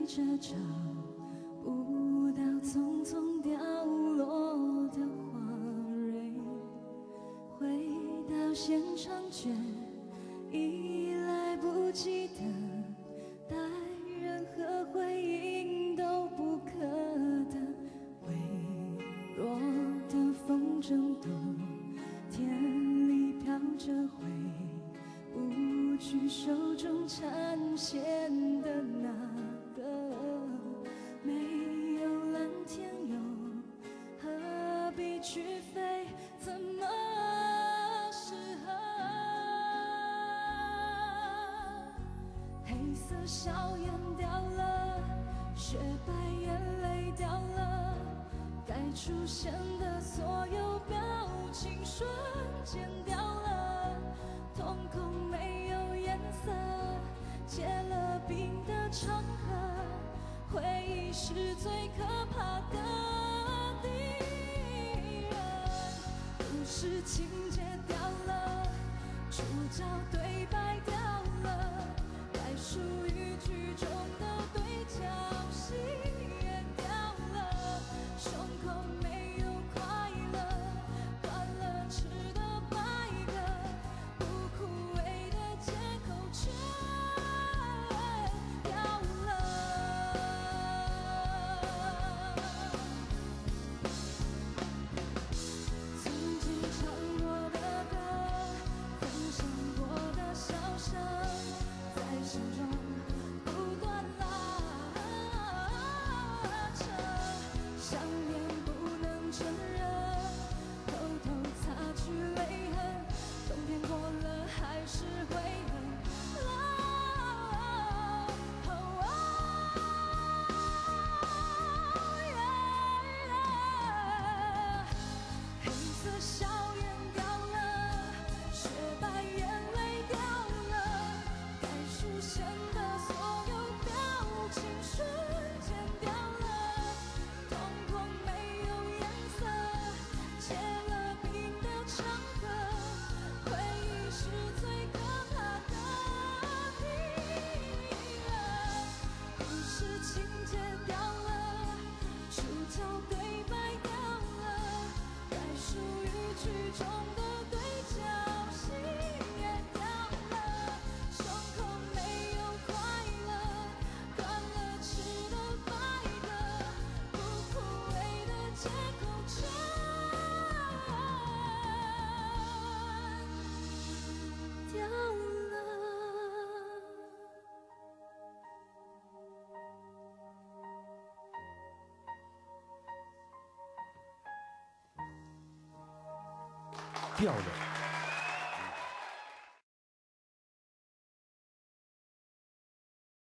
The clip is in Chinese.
着找不到匆匆掉落的花蕊，回到现场却已来不及的，待任何回应都不可的，微弱的风筝都天里飘着回不去手中缠线的那个，没有蓝天又何必去飞，怎么适合？黑色笑颜掉了，雪白眼泪掉了，该出现的所有表情瞬间掉了，瞳孔没有颜色，结了冰的长河，回忆是最可怕的敌人。故事情节掉了，主角对白掉了，该属于剧中的对角戏也掉了，胸口没有快乐，断了吃的白鸽，不枯萎的借口全掉了。曾经唱过的歌，分享过的笑声，在心中不断拉扯，想念不能承认，偷偷擦去泪痕，冬天过了还是会冷。黑色笑颜掉了，雪白眼泪掉了，该出现的所有表情瞬间掉了，瞳孔没有颜色，结了冰的长河，回忆是最可怕的敌人。故事情节掉了，主角对白掉了，该属于剧中的对角戏也掉了，胸口没有快乐，断了翅的白鸽，不枯萎的借口全掉了。 掉了。